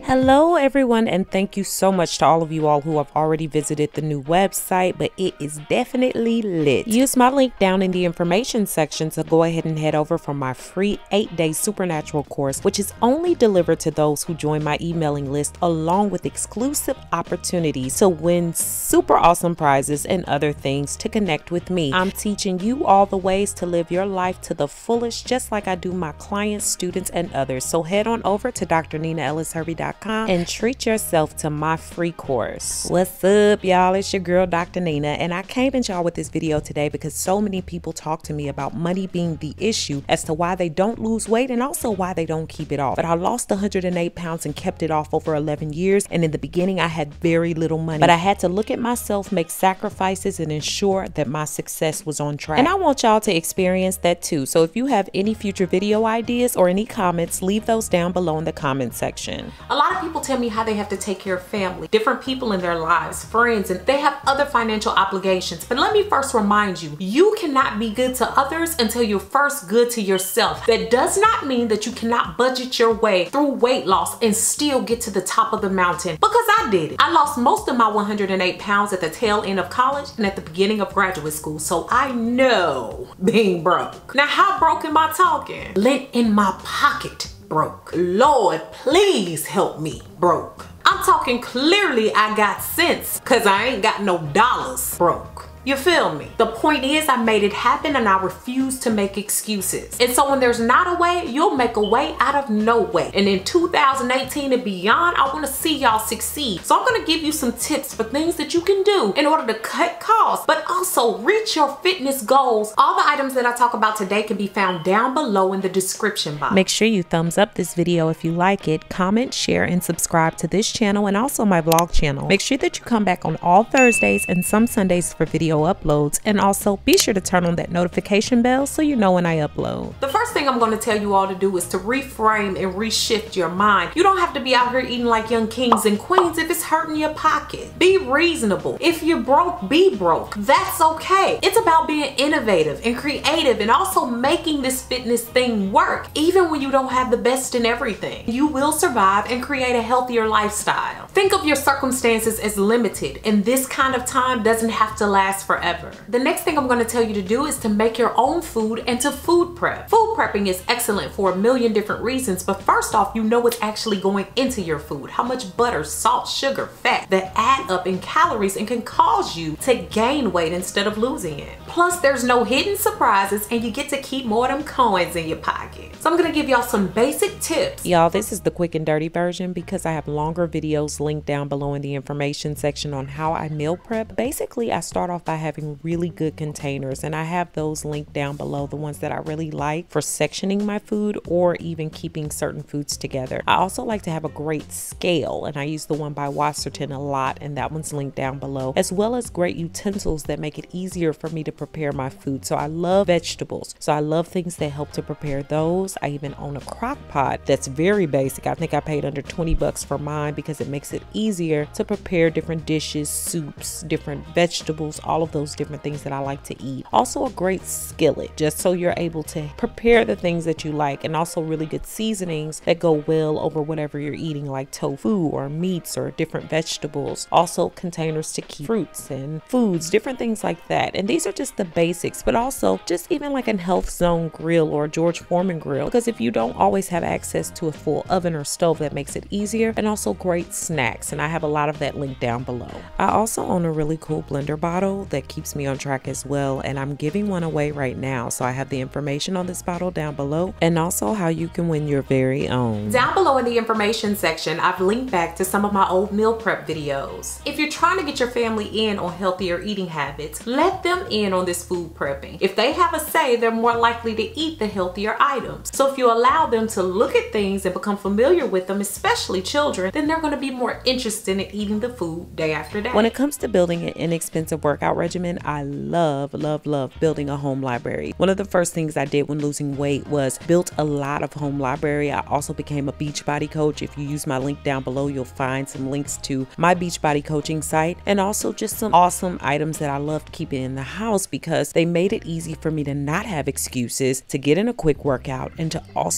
Hello everyone, and thank you so much to all of you all who have already visited the new website, but it is definitely lit. Use my link down in the information section to go ahead and head over for my free 8-day supernatural course, which is only delivered to those who join my emailing list, along with exclusive opportunities to win super awesome prizes and other things to connect with me. I'm teaching you all the ways to live your life to the fullest, just like I do my clients, students, and others. So head on over to drninaellishervey.com and treat yourself to my free course. What's up, y'all? It's your girl, Dr. Nina, and I came at y'all with this video today because so many people talk to me about money being the issue as to why they don't lose weight and also why they don't keep it off. But I lost 108 pounds and kept it off over 11 years, and in the beginning I had very little money, but I had to look at myself, make sacrifices, and ensure that my success was on track. And I want y'all to experience that too. So if you have any future video ideas or any comments, leave those down below in the comment section. A lot of people tell me how they have to take care of family, different people in their lives, friends, and they have other financial obligations. But let me first remind you, you cannot be good to others until you're first good to yourself. That does not mean that you cannot budget your way through weight loss and still get to the top of the mountain, because I did it. I lost most of my 108 pounds at the tail end of college and at the beginning of graduate school, so I know being broke. Now, how broke am I talking? Lint in my pocket broke. Lord, please help me broke. I'm talking clearly I got sense, cause I ain't got no dollars broke. You feel me? The point is, I made it happen and I refuse to make excuses. And so when there's not a way, you'll make a way out of no way. And in 2018 and beyond, I want to see y'all succeed. So I'm going to give you some tips for things that you can do in order to cut costs, but also reach your fitness goals. All the items that I talk about today can be found down below in the description box. Make sure you thumbs up this video if you like it, comment, share, and subscribe to this channel and also my vlog channel. Make sure that you come back on all Thursdays and some Sundays for video uploads, and also be sure to turn on that notification bell so you know when I upload. The first thing I'm going to tell you all to do is to reframe and reshift your mind. You don't have to be out here eating like young kings and queens if it's hurting your pocket. Be reasonable. If you're broke, be broke. That's okay. It's about being innovative and creative and also making this fitness thing work. Even when you don't have the best in everything, you will survive and create a healthier lifestyle. Think of your circumstances as limited, and this kind of time doesn't have to last forever. The next thing I'm going to tell you to do is to make your own food and to food prep. Food prepping is excellent for a million different reasons, but first off, you know what's actually going into your food. How much butter, salt, sugar, fat that add up in calories and can cause you to gain weight instead of losing it. Plus, there's no hidden surprises and you get to keep more of them coins in your pocket. So I'm going to give y'all some basic tips. Y'all, this is the quick and dirty version because I have longer videos linked down below in the information section on how I meal prep. Basically, I start off by having really good containers, and I have those linked down below, the ones that I really like for sectioning my food or even keeping certain foods together. I also like to have a great scale, and I use the one by Wasserton a lot, and that one's linked down below, as well as great utensils that make it easier for me to prepare my food. So I love vegetables, so I love things that help to prepare those. I even own a crock pot that's very basic. I think I paid under 20 bucks for mine because it makes it easier to prepare different dishes, soups, different vegetables, all of those different things that I like to eat. Also a great skillet, just so you're able to prepare the things that you like, and also really good seasonings that go well over whatever you're eating, like tofu or meats or different vegetables. Also containers to keep fruits and foods, different things like that. And these are just the basics, but also just even like a Health Zone grill or a George Foreman grill, because if you don't always have access to a full oven or stove, that makes it easier. And also great snacks, and I have a lot of that linked down below. I also own a really cool blender bottle that keeps me on track as well, and I'm giving one away right now, so I have the information on this bottle down below and also how you can win your very own. Down below in the information section, I've linked back to some of my old meal prep videos. If you're trying to get your family in on healthier eating habits, let them in on this food prepping. If they have a say, they're more likely to eat the healthier items. So if you allow them to look at things and become familiar with them, especially children, then they're going to be more interested in eating the food day after day. When it comes to building an inexpensive workout regimen, I love building a home library. One of the first things I did when losing weight was built a lot of home library. I also became a Beachbody coach. If you use my link down below, you'll find some links to my Beachbody coaching site, and also just some awesome items that I loved keeping in the house because they made it easy for me to not have excuses, to get in a quick workout, and to also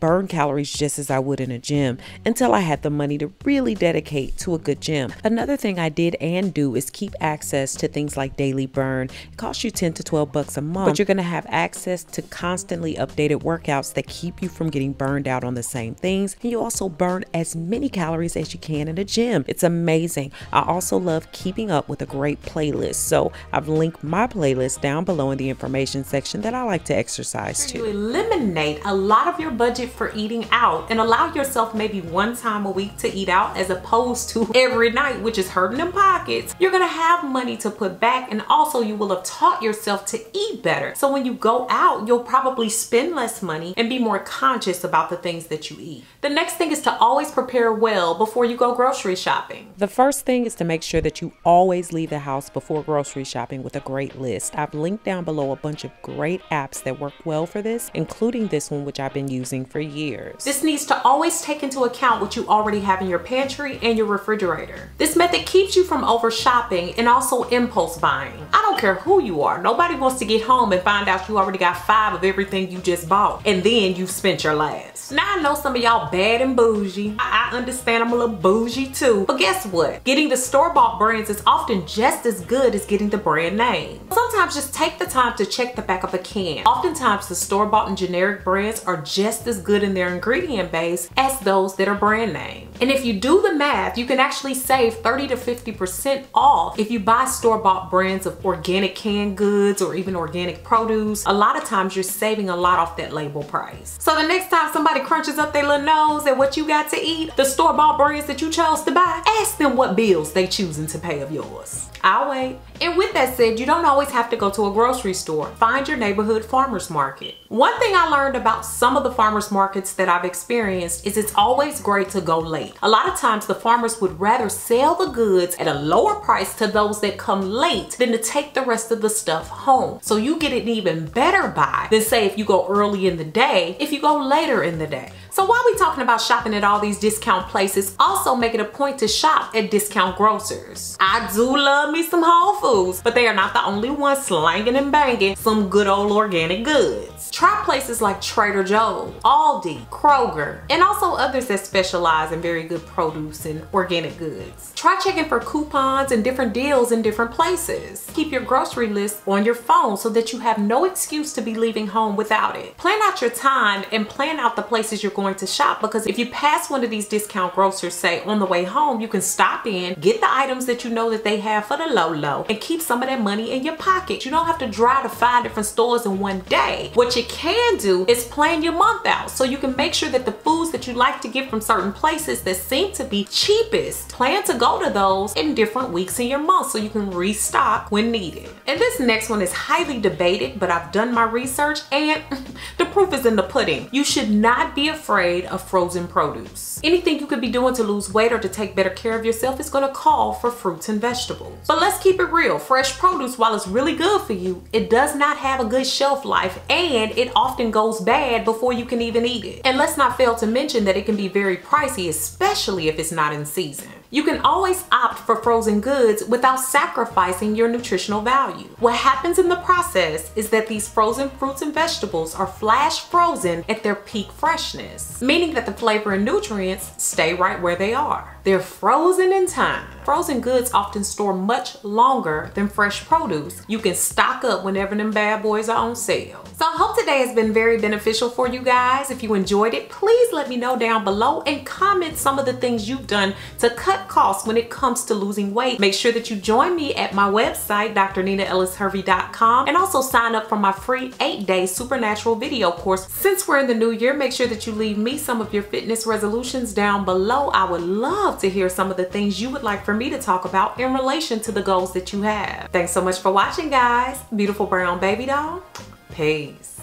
burn calories just as I would in a gym until I had the money to really dedicate to a good gym. Another thing I did and do is keep access to things like Daily Burn. It costs you 10 to 12 bucks a month, but you're going to have access to constantly updated workouts that keep you from getting burned out on the same things. And you also burn as many calories as you can in a gym. It's amazing. I also love keeping up with a great playlist. So I've linked my playlist down below in the information section that I like to exercise to. You eliminate a lot of your budget for eating out and allow yourself maybe one time a week to eat out as opposed to every night, which is hurting them pockets. You're gonna have money to put back, and also you will have taught yourself to eat better. So when you go out, you'll probably spend less money and be more conscious about the things that you eat. The next thing is to always prepare well before you go grocery shopping. The first thing is to make sure that you always leave the house before grocery shopping with a great list. I've linked down below a bunch of great apps that work well for this, including this one, which I've been using for years. This needs to always take into account what you already have in your pantry and your refrigerator. This method keeps you from over shopping and also impulse buying. I don't care who you are. Nobody wants to get home and find out you already got 5 of everything you just bought and then you've spent your last. Now I know some of y'all bad and bougie. I understand I'm a little bougie too, but guess what? Getting the store-bought brands is often just as good as getting the brand name. Sometimes just take the time to check the back of a can. Oftentimes the store-bought and generic brands are just as good in their ingredient base as those that are brand name. And if you do the math, you can actually save 30 to 50% off if you buy store-bought brands of organic canned goods or even organic produce. A lot of times you're saving a lot off that label price. So the next time somebody crunches up their little nose at what you got to eat, the store-bought brands that you chose to buy, ask them what bills they choosing to pay of yours. I'll wait. And with that said, you don't always have to go to a grocery store. Find your neighborhood farmer's market. One thing I learned about some of the farmers markets that I've experienced is it's always great to go late. A lot of times the farmers would rather sell the goods at a lower price to those that come late than to take the rest of the stuff home. So you get an even better buy than say if you go early in the day, if you go later in the day. So while we talking about shopping at all these discount places, also make it a point to shop at discount grocers. I do love me some Whole Foods, but they are not the only ones slanging and banging some good old organic goods. Try places like Trader Joe's, Aldi, Kroger, and also others that specialize in very good produce and organic goods. Try checking for coupons and different deals in different places. Keep your grocery list on your phone so that you have no excuse to be leaving home without it. Plan out your time and plan out the places you're going to shop, because if you pass one of these discount grocers, say on the way home, you can stop in, get the items that you know that they have for the low, and keep some of that money in your pocket. You don't have to drive to 5 different stores in one day. What you can do is plan your month out so you can make sure that the foods that you like to get from certain places that seem to be cheapest, plan to go to those in different weeks in your month so you can restock when needed. And this next one is highly debated, but I've done my research and the proof is in the pudding. You should not be afraid of frozen produce. Anything you could be doing to lose weight or to take better care of yourself is going to call for fruits and vegetables. But let's keep it real. Fresh produce, while it's really good for you, it does not have a good shelf life, and it often goes bad before you can even eat it. And let's not fail to mention that it can be very pricey, especially if it's not in season. You can always opt for frozen goods without sacrificing your nutritional value. What happens in the process is that these frozen fruits and vegetables are flash frozen at their peak freshness, meaning that the flavor and nutrients stay right where they are. They're frozen in time. Frozen goods often store much longer than fresh produce. You can stock up whenever them bad boys are on sale. So I hope today has been very beneficial for you guys. If you enjoyed it, please let me know down below and comment some of the things you've done to cut costs when it comes to losing weight. Make sure that you join me at my website, drninaellishervey.com, and also sign up for my free 8-day supernatural video course. Since we're in the new year, make sure that you leave me some of your fitness resolutions down below. I would love to hear some of the things you would like for me to talk about in relation to the goals that you have. Thanks so much for watching, guys. Beautiful brown baby doll. Peace.